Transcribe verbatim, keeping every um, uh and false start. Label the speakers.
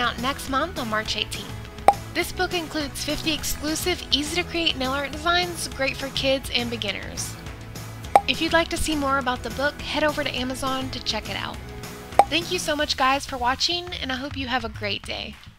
Speaker 1: out next month on March eighteenth. This book includes fifty exclusive, easy-to-create nail art designs, great for kids and beginners. If you'd like to see more about the book, head over to Amazon to check it out. Thank you so much guys for watching, and I hope you have a great day.